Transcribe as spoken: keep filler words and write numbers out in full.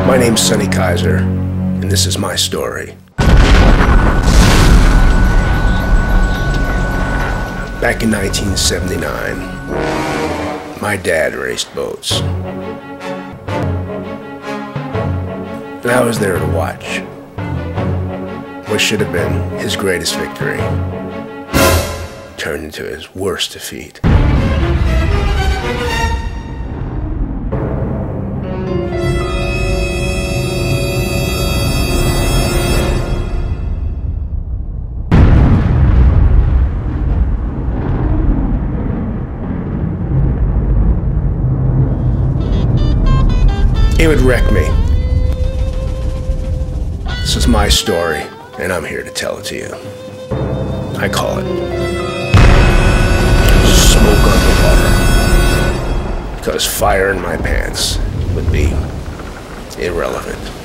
My name's Sonny Kaiser, and this is my story. Back in nineteen seventy-nine, my dad raced boats. And I was there to watch what should have been his greatest victory turned into his worst defeat. It would wreck me. This is my story, and I'm here to tell it to you. I call it smoke on the water, because fire in my pants would be irrelevant.